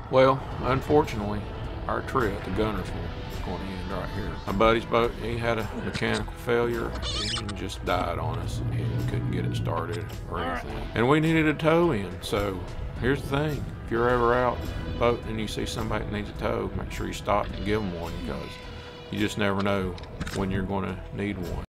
Well, unfortunately, our trip to Guntersville is going to end right here. My buddy's boat, he had a mechanical failure and just died on us, and couldn't get it started or anything. And we needed a tow in, so here's the thing. If you're ever out boating and you see somebody that needs a tow, make sure you stop and give them one, because you just never know when you're going to need one.